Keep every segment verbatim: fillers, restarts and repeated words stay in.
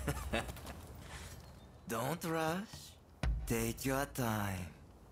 Don't rush. Take your time.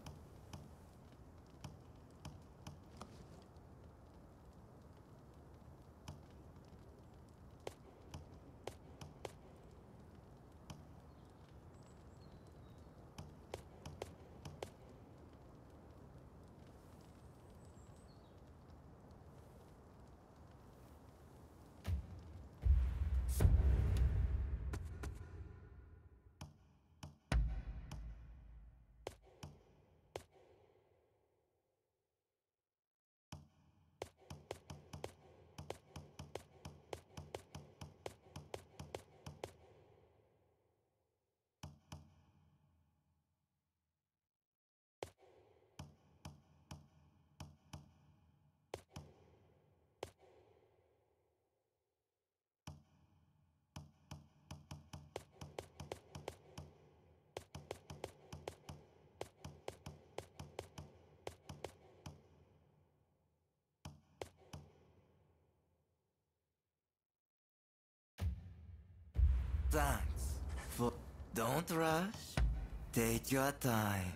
Thanks for... Don't rush. Take your time.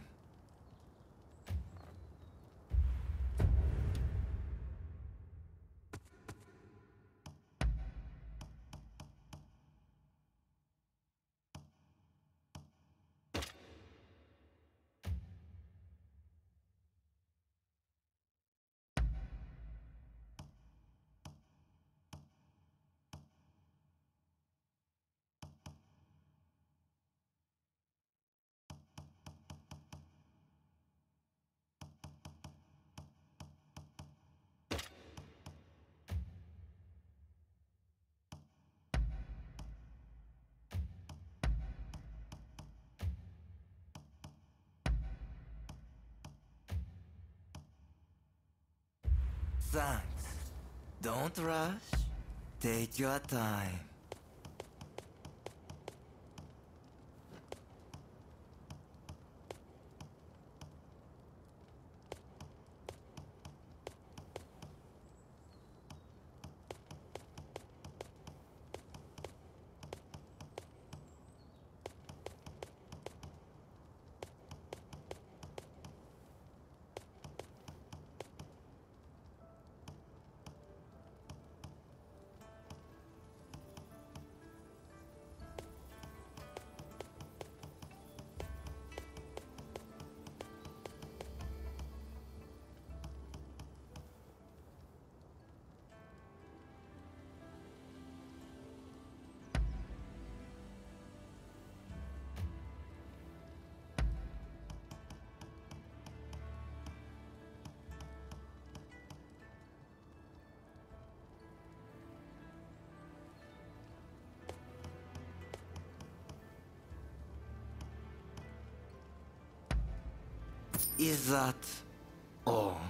Thanks. Don't rush. Take your time. Is that all?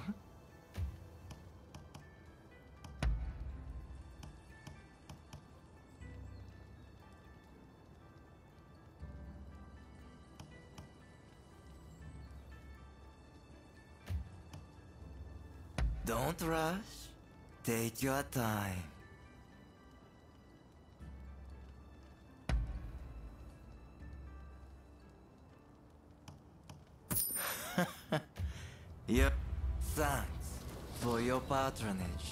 Don't rush. Take your time. Yep. Thanks for your patronage.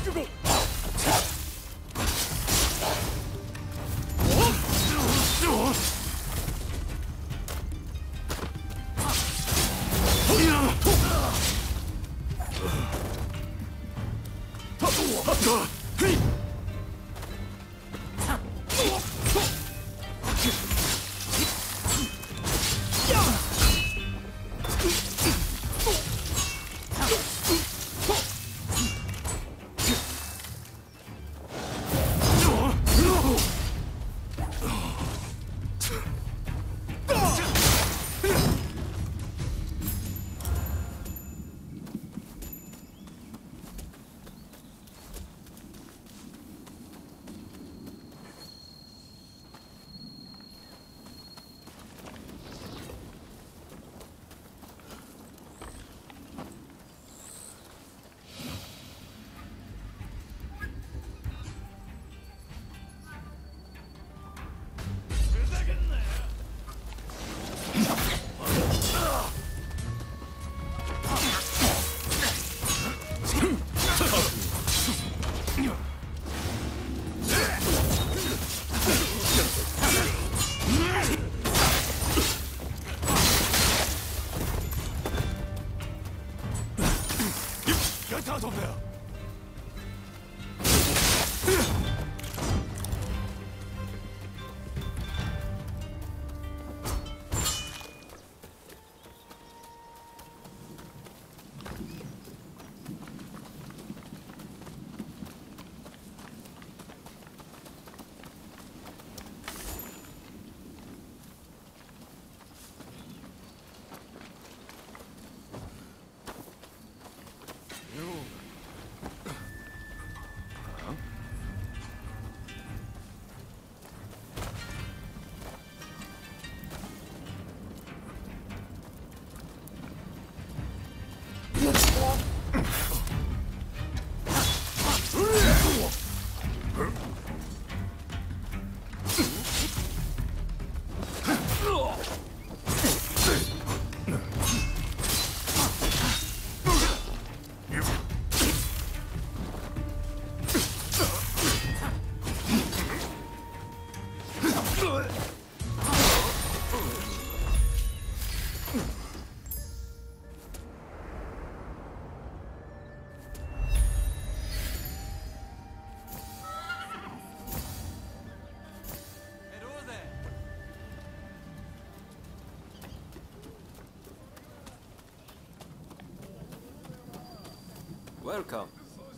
Welcome.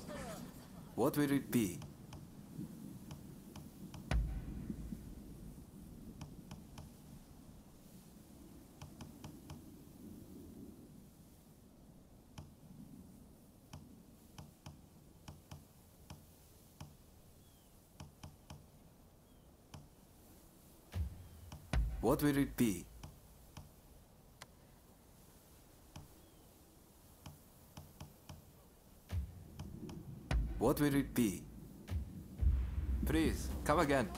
What will it be? What will it be? What will it be? Please, come again.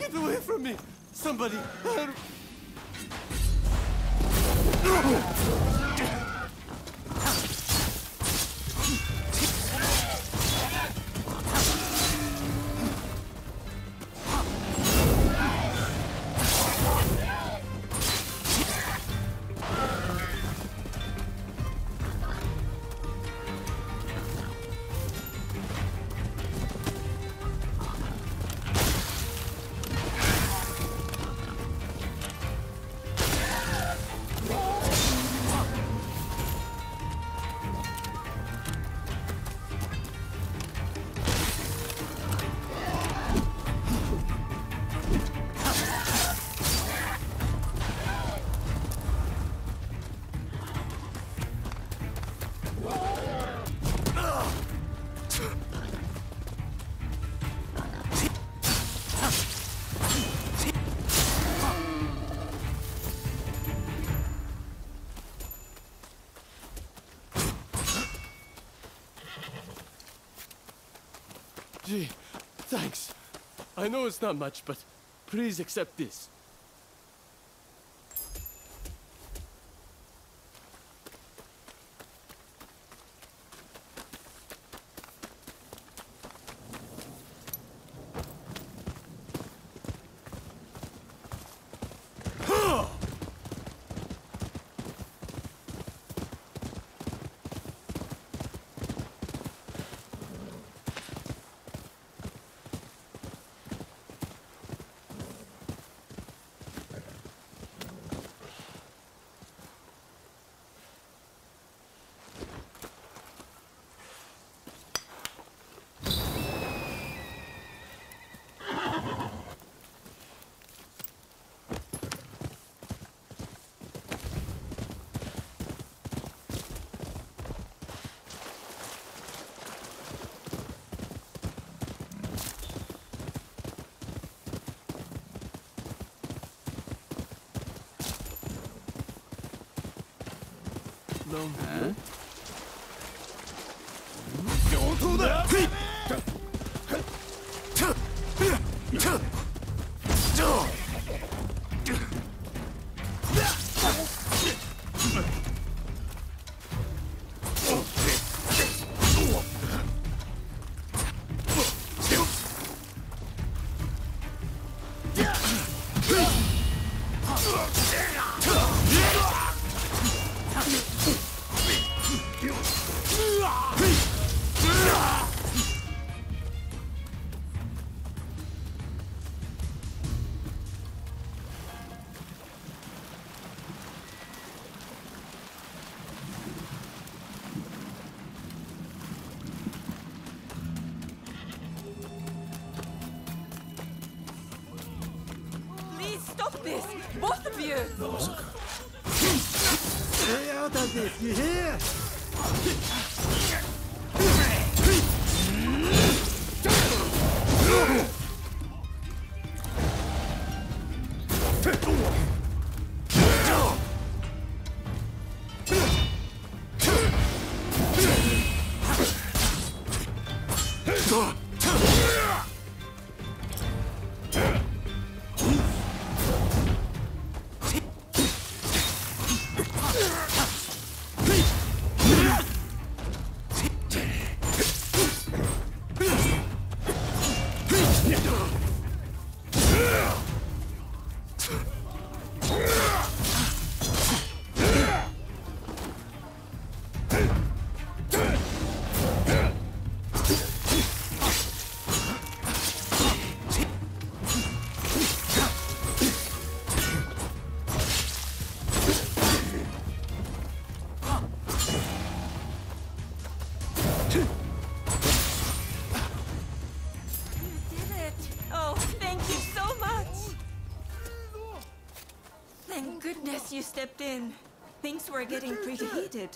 Get away from me! Somebody help! Gee, thanks. I know it's not much, but please accept this. No. Huh? Stop this! Both of you! Naosuke. Stay out of this, you hear? You stepped in. Things were getting pretty heated.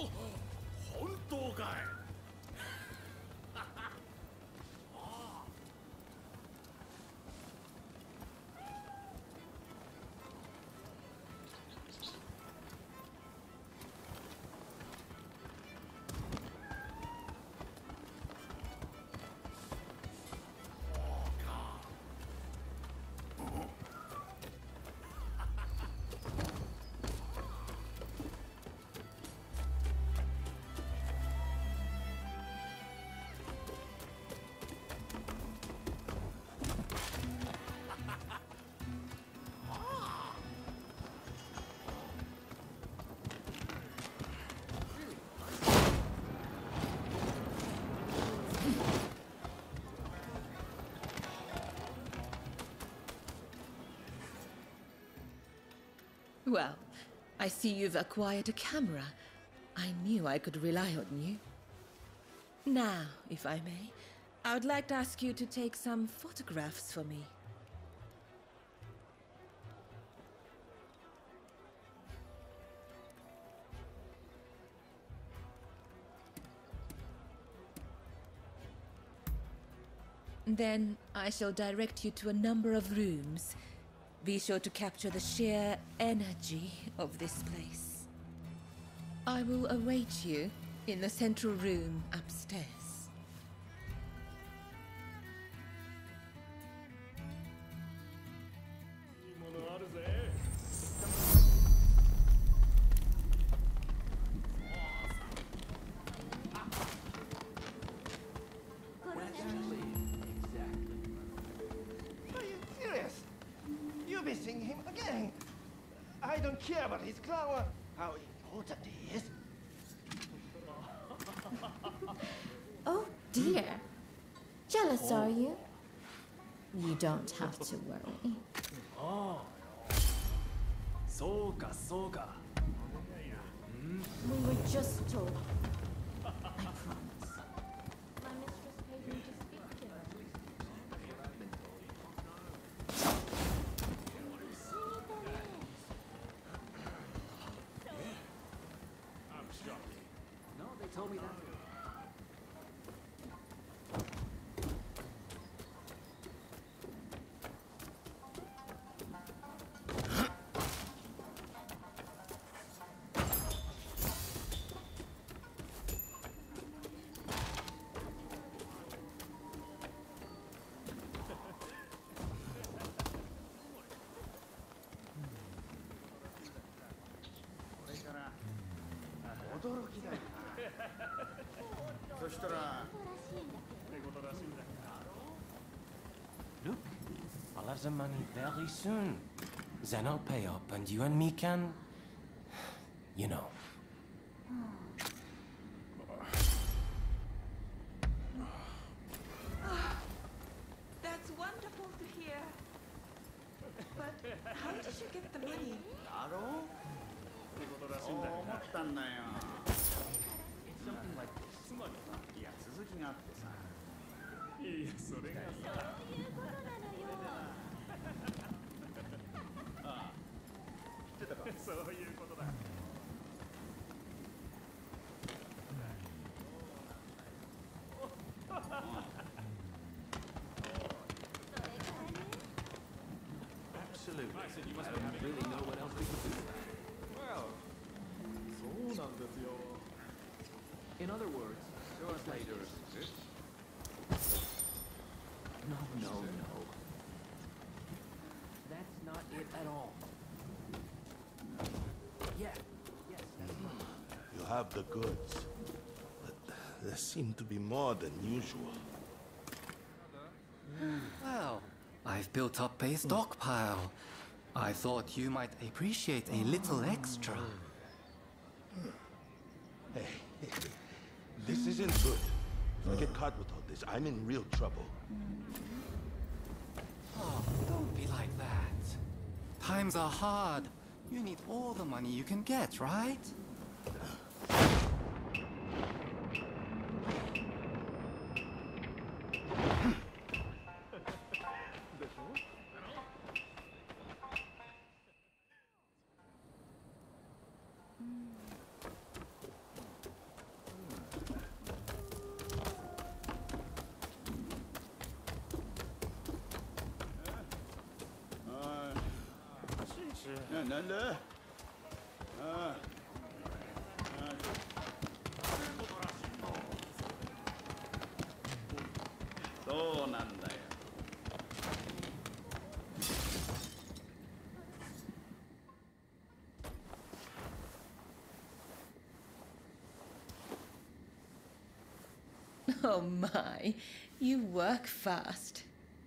本当かい。 Well, I see you've acquired a camera. I knew I could rely on you. Now, if I may, I would like to ask you to take some photographs for me. Then I shall direct you to a number of rooms. Be sure to capture the sheer energy of this place. I will await you in the central room upstairs. I don't care about his clown or how important he is. Oh dear. Jealous, are you? You don't have to worry. Oh. そうかそうか。 We were just told. I promise. My mistress paid me to speak to her. I'm shocked. No, they told me that. Look, I'll have the money very soon. Then I'll pay up and you and me can... You know. That's wonderful to hear. But how did you get the money? だろうそう思ったんだよ。いや、続きがあってさ。 いや、それがさ。ああ。知ってたか。そういうことだ。 Absolutely. I don't really know what else we could do. Well, そうなんですよ。 In other words, show us later. No, no, no. That's not it at all. Yeah, yes, that's right. You have the goods. But there seem to be more than usual. Well, I've built up a stockpile. I thought you might appreciate a little extra. Hey, this isn't good. If I get caught with all this, I'm in real trouble. Oh, don't be like that. Times are hard. You need all the money you can get, right? なんだああそうなんだよ。 Oh my, you work fast.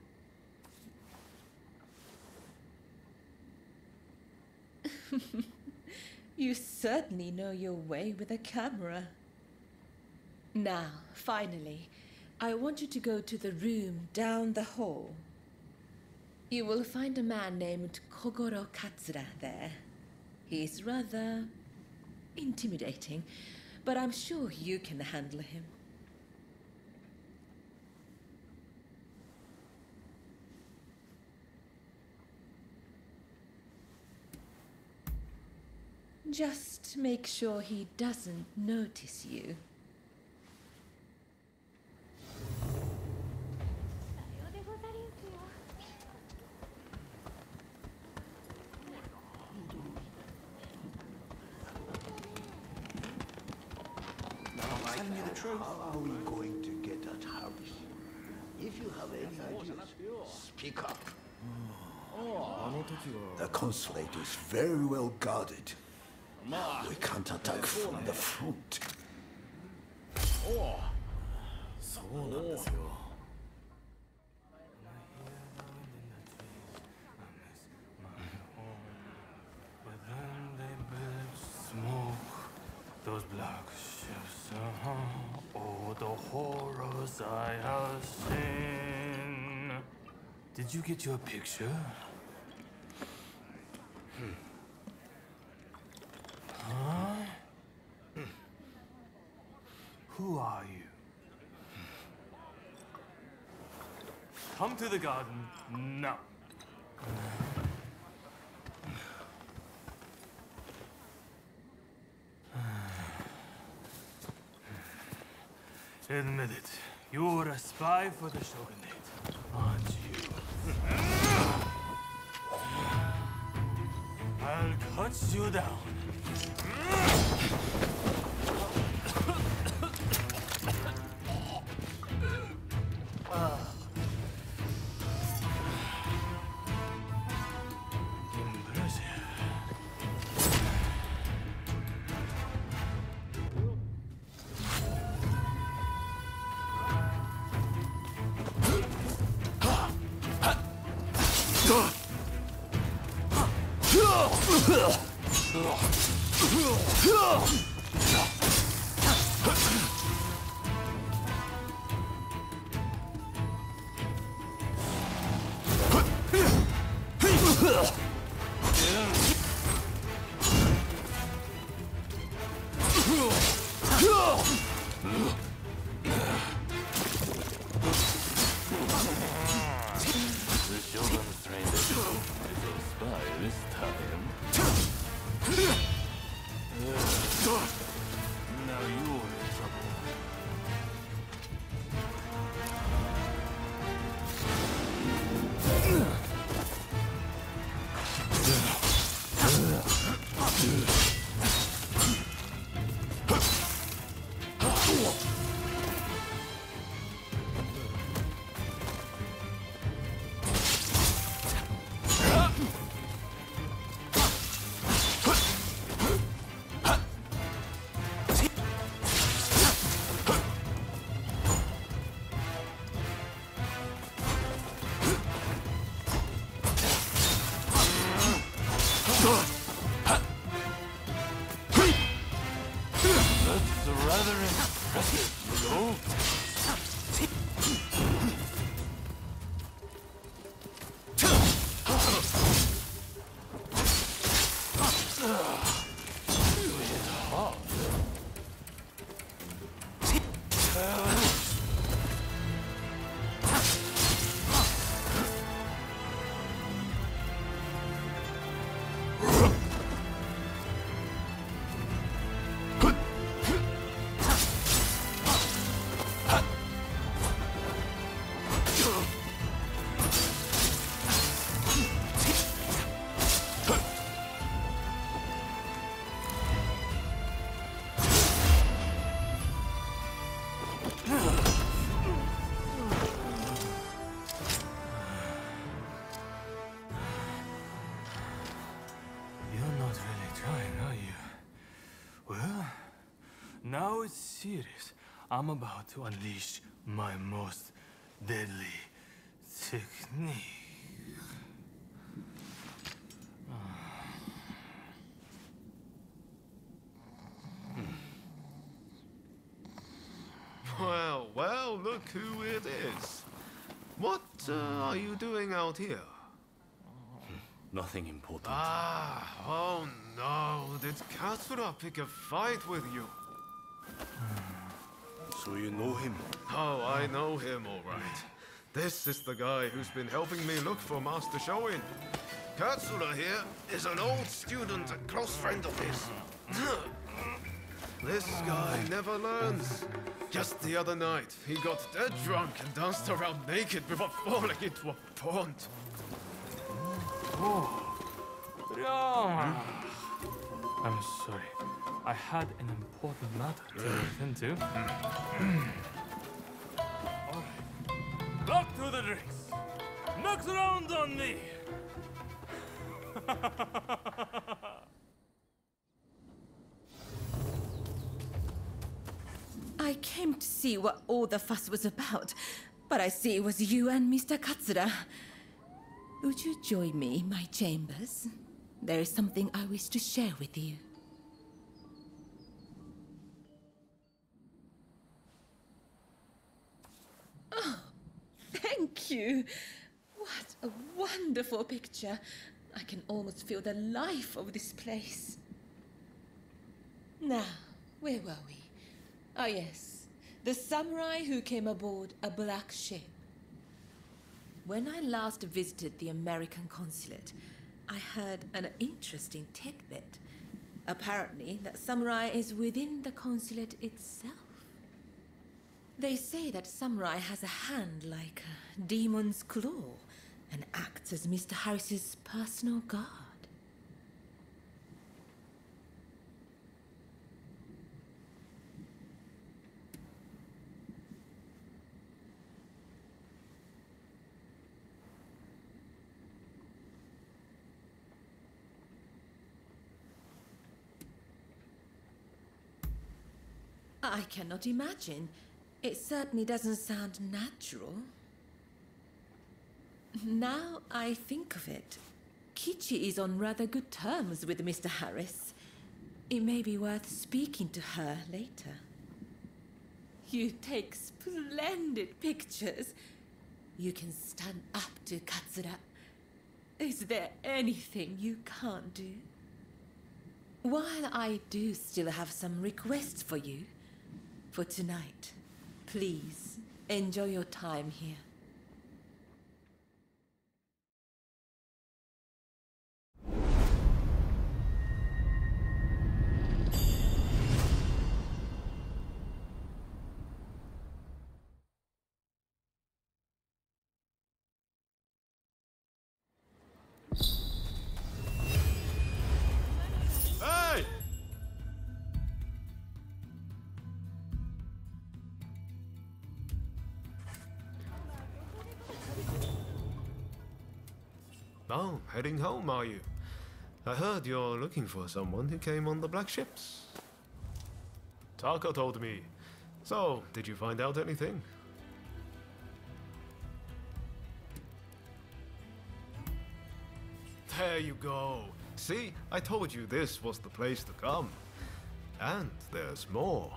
You certainly know your way with a camera. Now, finally, I want you to go to the room down the hall. You will find a man named Kogoro Katsura there. He's rather intimidating, but I'm sure you can handle him. Just make sure he doesn't notice you. Tell me the truth. How are we going to get that house? If you have any ideas, speak up. The consulate is very well guarded. We can't attack from the front. Those black ships, uh-huh. Oh, the horrors I have seen. Did you get your picture? Hmm. Huh? Hmm. Who are you? Come to the garden now. Admit it. You're a spy for the Shogunate, aren't you? I'll cut you down. Now it's serious. I'm about to unleash my most deadly technique. Well, well, look who it is. What uh, are you doing out here? Nothing important. Ah, oh no. Did Katsura pick a fight with you? So you know him? Oh, I know him all right. This is the guy who's been helping me look for Master Shoin. Katsura here is an old student and close friend of his. This guy never learns. Just the other night, he got dead drunk and danced around naked before falling into a pond. Oh, Ryoma. I'm sorry. I had an important matter to attend to. Alright. Back to the drinks. Next round on me. I came to see what all the fuss was about, but I see it was you and Mister Katsura. Would you join me in my chambers? There is something I wish to share with you. Oh, thank you. What a wonderful picture. I can almost feel the life of this place. Now, where were we? Ah, yes. The samurai who came aboard a black ship. When I last visited the American consulate, I heard an interesting tidbit. Apparently, that samurai is within the consulate itself. They say that samurai has a hand like a demon's claw and acts as Mister Harris's personal guard. I cannot imagine. It certainly doesn't sound natural. Now I think of it, Kichi is on rather good terms with Mister Harris. It may be worth speaking to her later. You take splendid pictures. You can stand up to Katsura. Is there anything you can't do? While I do still have some requests for you, for tonight, please enjoy your time here. Hey! Oh, heading home, are you? I heard you're looking for someone who came on the black ships. Taka told me. So, did you find out anything? There you go. See, I told you this was the place to come. And there's more.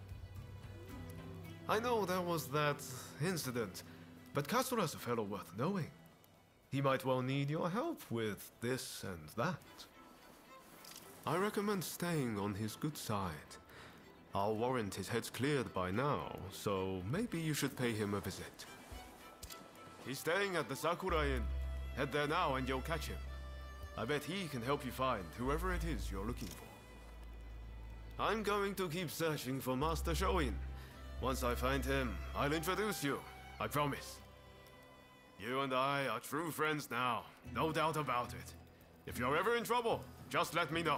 I know there was that incident, but Katsura's a fellow worth knowing. He might well need your help with this and that. I recommend staying on his good side. I'll warrant his head's cleared by now, so maybe you should pay him a visit. He's staying at the Sakura Inn. Head there now and you'll catch him. I bet he can help you find whoever it is you're looking for. I'm going to keep searching for Master Shoin. Once I find him, I'll introduce you. I promise. You and I are true friends now, no doubt about it. If you're ever in trouble, just let me know.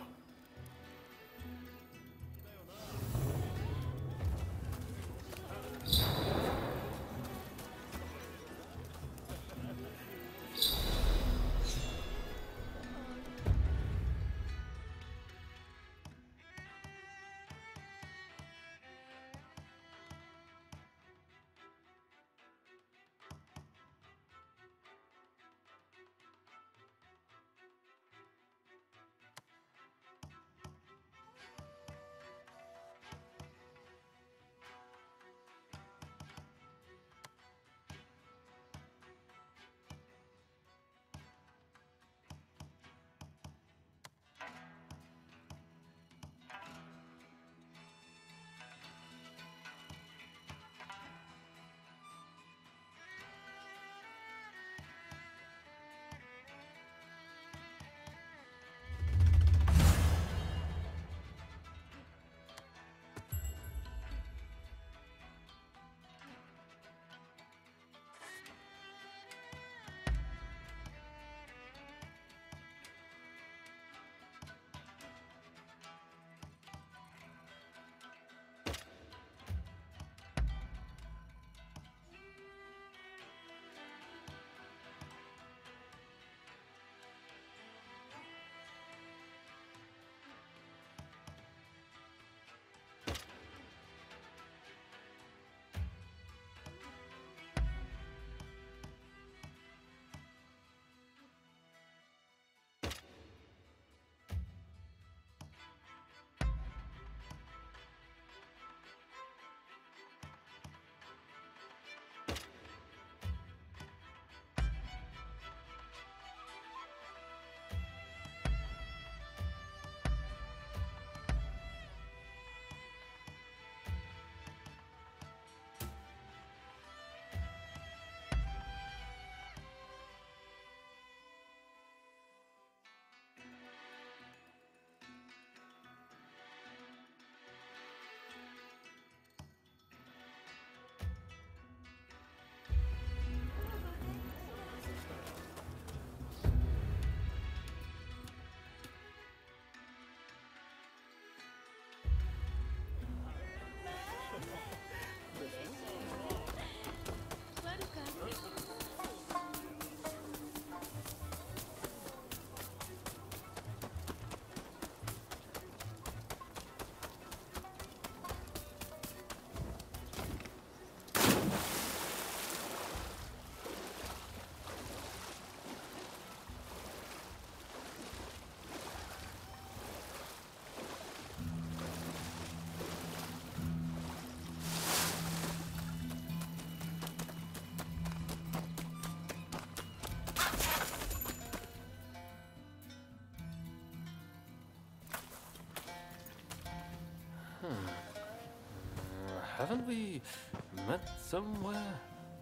Uh, haven't we met somewhere?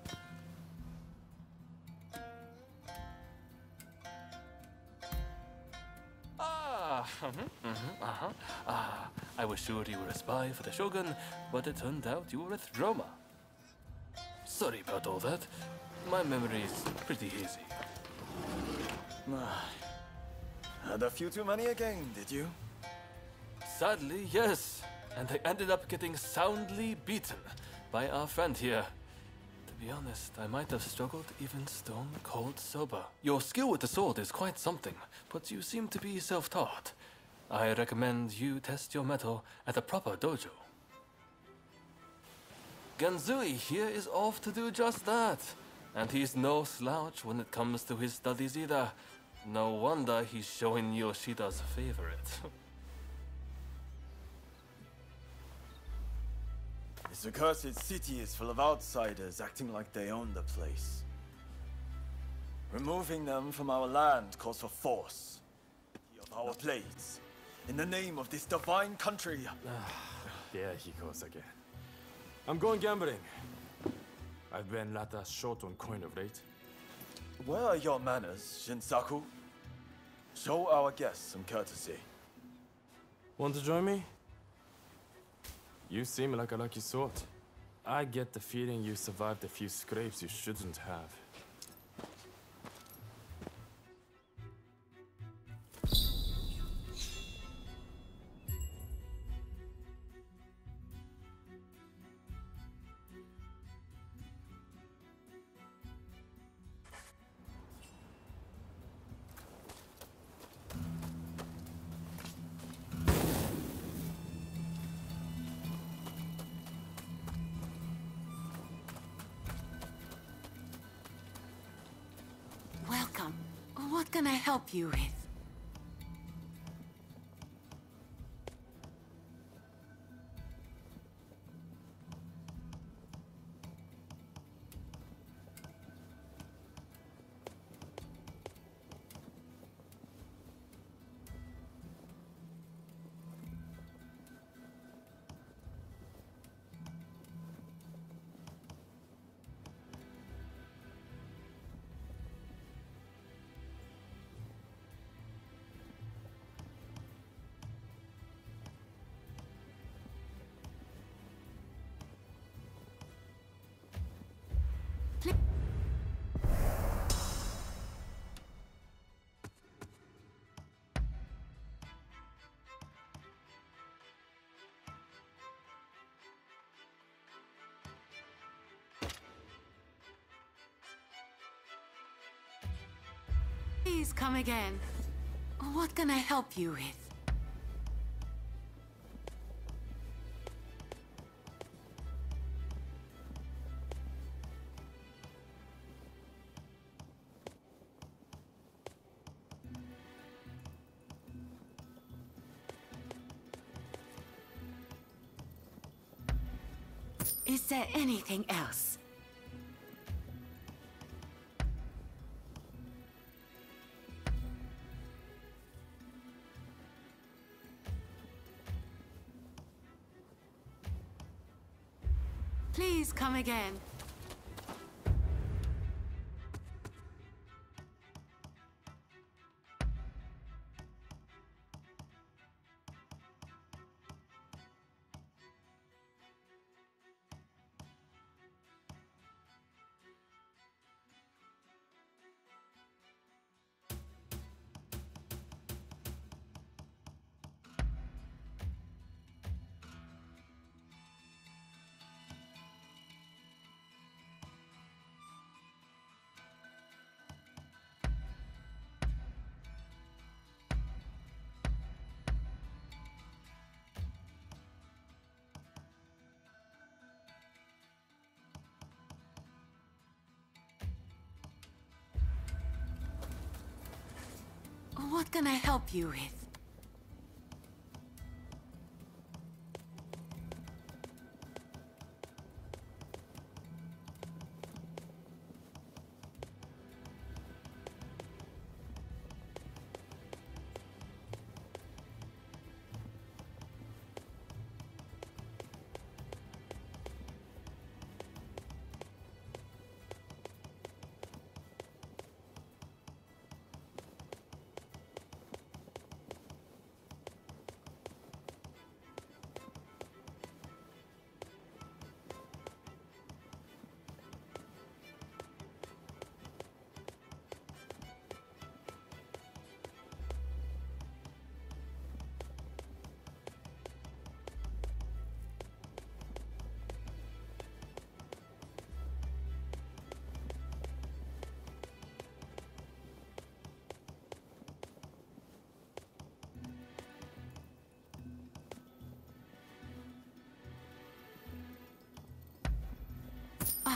Ah, mm-hmm, mm-hmm, uh-huh. Ah, I was sure you were a spy for the Shogun, but it turned out you were with Roma. Sorry about all that. My memory is pretty hazy. Had a few too many again, did you? Sadly, yes. And I ended up getting soundly beaten by our friend here. To be honest, I might have struggled even stone cold sober. Your skill with the sword is quite something, but you seem to be self-taught. I recommend you test your mettle at a proper dojo. Genzui here is off to do just that. And he's no slouch when it comes to his studies either. No wonder he's showing Yoshida's favorite. This accursed city is full of outsiders acting like they own the place. Removing them from our land calls for force. Of our blades. In the name of this divine country. There he goes again. I'm going gambling. I've been rather short on coin of late. Where are your manners, Shinsaku? Show our guests some courtesy. Want to join me? You seem like a lucky sort. I get the feeling you survived a few scrapes you shouldn't have. Welcome. What can I help you with? Please come again. What can I help you with? Is there anything else? Please come again. What can I help you with?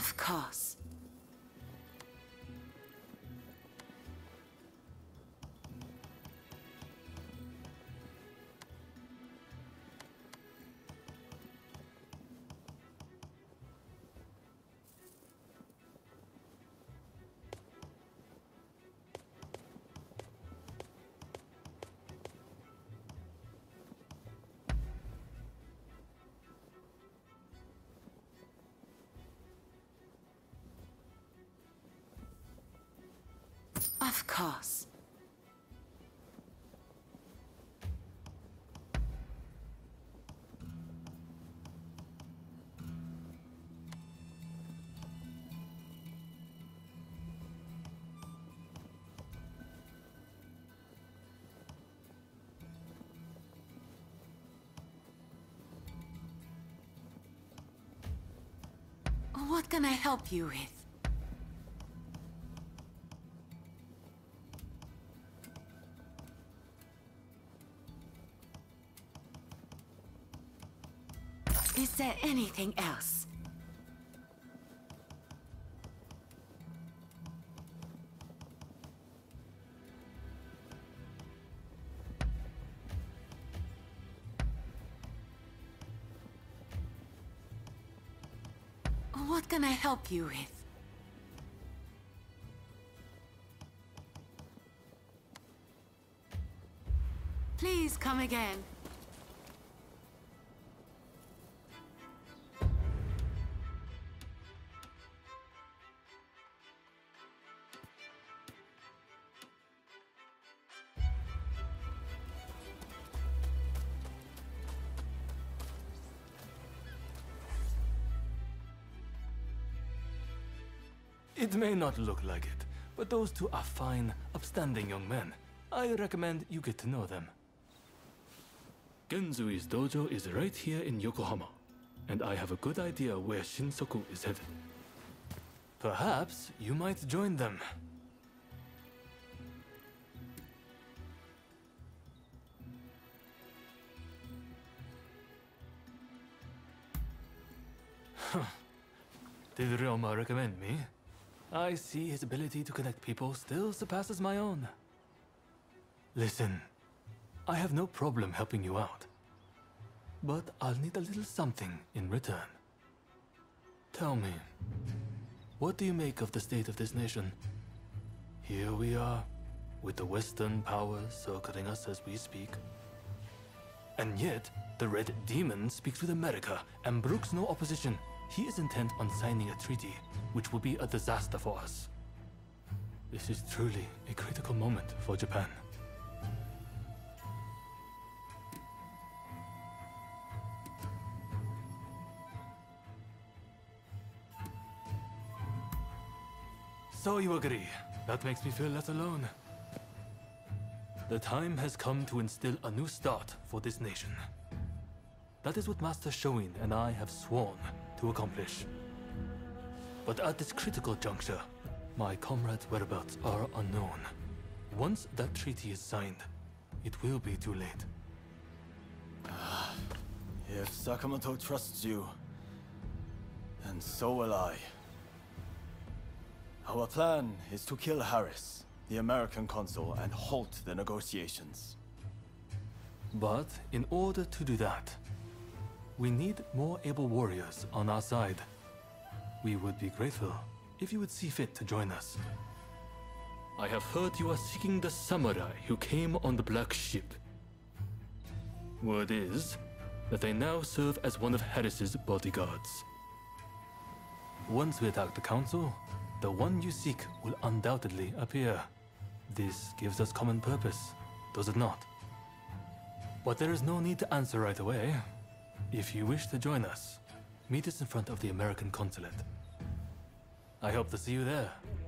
Of course. Of course. What can I help you with? Is there anything else? What can I help you with? Please come again. It may not look like it, but those two are fine, upstanding young men. I recommend you get to know them. Genzui's dojo is right here in Yokohama, and I have a good idea where Shinsoku is headed. Perhaps you might join them. Did Ryoma recommend me? I see his ability to connect people still surpasses my own. Listen, I have no problem helping you out, but I'll need a little something in return. Tell me, what do you make of the state of this nation? Here we are, with the Western powers circling us as we speak. And yet, the Red Demon speaks with America and brooks no opposition. He is intent on signing a treaty, which will be a disaster for us. This is truly a critical moment for Japan. So you agree. That makes me feel less alone. The time has come to instill a new start for this nation. That is what Master Shoin and I have sworn to accomplish. But at this critical juncture, my comrades' whereabouts are unknown. Once that treaty is signed, it will be too late. If Sakamoto trusts you, then so will I. Our plan is to kill Harris, the American consul, and halt the negotiations. But in order to do that, we need more able warriors on our side. We would be grateful if you would see fit to join us. I have heard you are seeking the samurai who came on the black ship. Word is that they now serve as one of Harris's bodyguards. Once we attack the council, the one you seek will undoubtedly appear. This gives us common purpose, does it not? But there is no need to answer right away. If you wish to join us, meet us in front of the American consulate. I hope to see you there.